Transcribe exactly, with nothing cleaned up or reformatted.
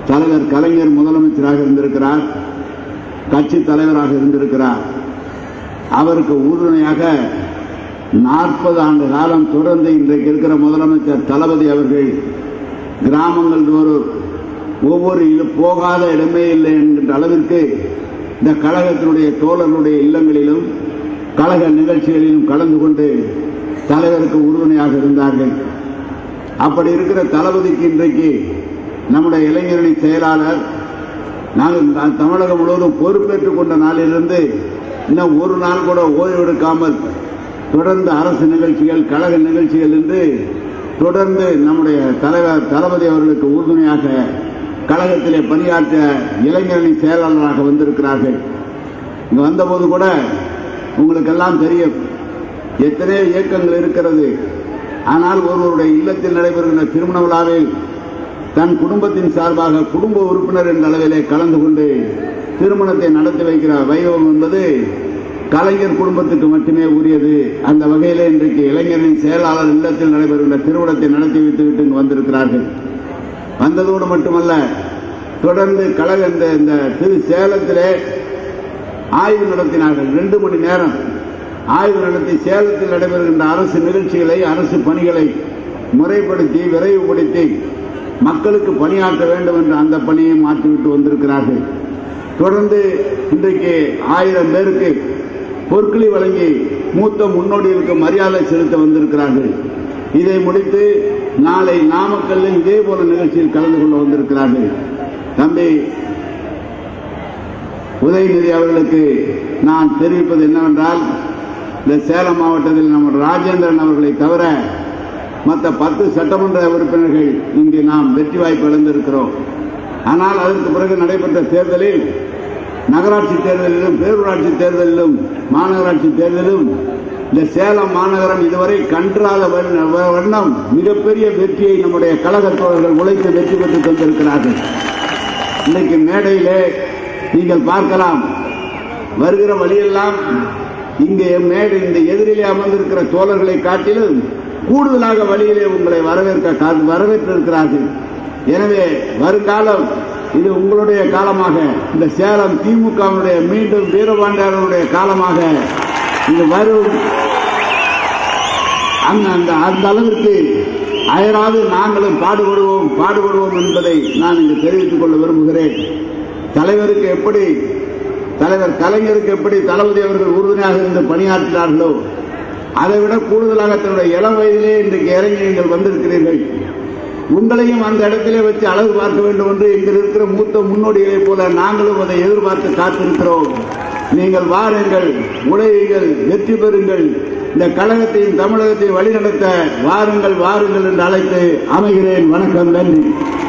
தலைவர் கலைஞர் முதலமைச்சராக இருந்திருக்கிறார், கட்சி தலைவராக இருந்திருக்கிறார். அவருக்கு உறுதுணையாக நாற்பது ஆண்டு காலம் தொடர்ந்து இன்றைக்கு இருக்கிற முதலமைச்சர் தளபதி அவர்கள் கிராமங்கள் தோறும் ஒவ்வொரு போகாத இடமே இல்லை என்கின்ற அளவிற்கு இந்த கழகத்தினுடைய தோழர்களுடைய இல்லங்களிலும் கழக நிகழ்ச்சிகளிலும் கலந்து கொண்டு தலைவருக்கு உறுதுணையாக இருந்தார்கள். அப்படி இருக்கிற தளபதிக்கு இன்றைக்கு நம்முடைய இளைஞரணி செயலாளர் நாங்கள் தமிழகம் முழுவதும் பொறுப்பேற்றுக் கொண்ட நாளிலிருந்து இன்னும் ஒரு நாள் கூட ஓய்வெடுக்காமல் தொடர்ந்து அரசு நிகழ்ச்சிகள் கழக நிகழ்ச்சிகள் என்று தொடர்ந்து நம்முடைய தலைவர் தளபதி அவர்களுக்கு உறுதுணையாக கழகத்திலே பணியாற்ற இளைஞரணி செயலாளராக வந்திருக்கிறார்கள். இங்கு வந்தபோது கூட உங்களுக்கெல்லாம் தெரியும் எத்தனையோ இயக்கங்கள் இருக்கிறது. ஆனால் ஒருவருடைய இல்லத்தில் நடைபெறுகின்ற திருமண விழாவில் தன் குடும்பத்தின் சார்பாக குடும்ப உறுப்பினர் என்ற அளவிலே கலந்து கொண்டு திருமணத்தை நடத்தி வைக்கிற வைபவம் என்பது கலைஞர் குடும்பத்துக்கு மட்டுமே உரியது. அந்த வகையிலே இன்றைக்கு இளைஞரின் செயலாளர் இல்லத்தில் நடைபெறுகின்ற திருமணத்தை நடத்தி வைத்துவிட்டு இங்கு வந்திருக்கிறார்கள். வந்ததோடு மட்டுமல்ல, தொடர்ந்து கழக இந்த திரு சேலத்திலே ஆய்வு நடத்தினார்கள். ரெண்டு மணி நேரம் ஆய்வு நடத்தி சேலத்தில் நடைபெறுகின்ற அரசு நிகழ்ச்சிகளை அரசு பணிகளை முறைப்படுத்தி விரைவுபடுத்தி மக்களுக்கு பணியாற்ற வேண்டும் என்ற அந்த பணியை மாற்றிவிட்டு வந்திருக்கிறார்கள். தொடர்ந்து இன்றைக்கு ஆயிரம் பேருக்கு பொற்களி வழங்கி மூத்த முன்னோடிகளுக்கு மரியாதை செலுத்த வந்திருக்கிறார்கள். இதை முடித்து நாளை நாமக்கல்லில் இதே போல நிகழ்ச்சியில் கலந்து கொள்ள வந்திருக்கிறார்கள். தம்பி உதயநிதி அவர்களுக்கு நான் தெரிவிப்பது என்னவென்றால், இந்த சேலம் மாவட்டத்தில் நம்ம ராஜேந்திரன் அவர்களை தவிர மற்ற பத்து சட்டமன்ற உறுப்பினர்கள் இங்கு நாம் வெற்றி வாய்ப்பு இழந்திருக்கிறோம். ஆனால் அதற்கு பிறகு நடைபெற்ற தேர்தலில் நகராட்சி தேர்தலிலும் பேரூராட்சி தேர்தலிலும் மாநகராட்சி தேர்தலிலும் இந்த சேலம் மாநகரம் இதுவரை கன்றாத வண்ணம் மிகப்பெரிய வெற்றியை நம்முடைய கழக தோழர்கள் உழைத்து வெற்றி பெற்று தந்திருக்கிறார்கள். இன்னைக்கு மேடையிலே நீங்கள் பார்க்கலாம், வருகிற வழியெல்லாம் இங்கே மேடை இந்த எதிரிலே அமர்ந்திருக்கிற தோழர்களை காட்டிலும் கூடுதலாக வழியிலே உங்களை வரவேற்க வரவேற்றிருக்கிறார்கள். எனவே வருங்காலம் இது உங்களுடைய காலமாக, இந்த சேலம் திமுகவுடைய மீண்டும் வீரபாண்டியனுடைய காலமாக இது வரும். அந்த அந்த அளவிற்கு அயராது நாங்களும் பாடுபடுவோம் பாடுபடுவோம் என்பதை நான் இங்கு தெரிவித்துக் கொள்ள விரும்புகிறேன். தலைவருக்கு எப்படி தலைவர் கலைஞருக்கு எப்படி தளபதி அவர்கள் உறுதுணையாக இருந்து பணியாற்றினார்களோ அதைவிட கூடுதலாக தன்னுடைய இளம் வயதிலே இன்றைக்கு இறங்கி நீங்கள் வந்திருக்கிறீர்கள். உங்களையும் அந்த இடத்திலே வச்சு அழகு பார்க்க வேண்டும் என்று இங்கு இருக்கிற மூத்த முன்னோடிகளை போல நாங்களும் அதை எதிர்பார்த்து காத்திருக்கிறோம். நீங்கள் வாருங்கள், உழையுங்கள், வெற்றி பெறுங்கள், இந்த கழகத்தையும் தமிழகத்தையும் வழிநடத்த வாருங்கள் வாருங்கள் என்று அழைத்து அமைகிறேன். வணக்கம், நன்றி.